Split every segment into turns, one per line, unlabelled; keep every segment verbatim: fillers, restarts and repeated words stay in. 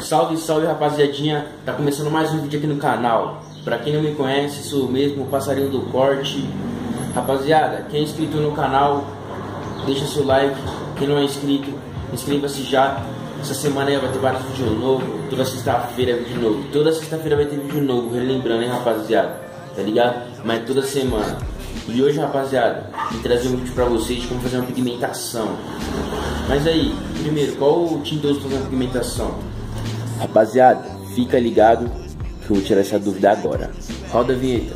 Salve, salve, rapaziadinha, tá começando mais um vídeo aqui no canal. Pra quem não me conhece, sou eu mesmo, o Passarinho do Corte. Rapaziada, quem é inscrito no canal, deixa seu like. Quem não é inscrito, inscreva-se já. Essa semana aí vai ter vários vídeos novos. Toda sexta-feira é vídeo novo. Toda sexta-feira vai ter vídeo novo, relembrando, hein, rapaziada, tá ligado? Mas toda semana. E hoje, rapaziada, vou trazer um vídeo pra vocês de como fazer uma pigmentação. Mas aí, primeiro, qual o tintoso pra fazer uma pigmentação? Rapaziada, fica ligado que eu vou tirar essa dúvida agora. Roda a vinheta.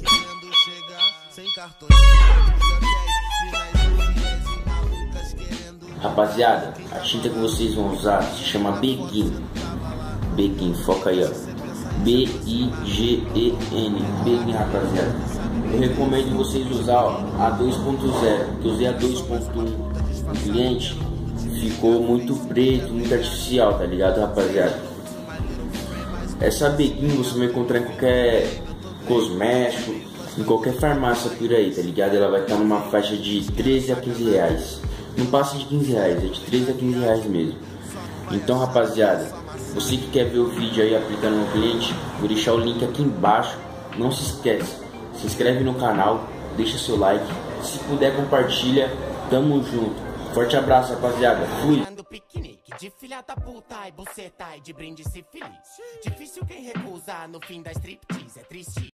Rapaziada, a tinta que vocês vão usar se chama Begin. Begin, foca aí, ó. B I G E N. Begin, rapaziada. Eu recomendo vocês usar, ó, a dois ponto zero. Eu usei a dois ponto um no cliente, ficou muito preto, muito artificial, tá ligado, rapaziada? Essa Begin você vai encontrar em qualquer cosmético, em qualquer farmácia por aí, tá ligado? Ela vai estar numa faixa de treze a quinze reais. Não passa de quinze reais, é de treze a quinze reais mesmo. Então, rapaziada, você que quer ver o vídeo aí aplicando no cliente, vou deixar o link aqui embaixo. Não se esquece, se inscreve no canal, deixa seu like, se puder compartilha, tamo junto. Forte abraço, rapaziada, fui!
De filha da puta e buceta e de brinde se feliz. Difícil quem recusa no fim da striptease, é triste.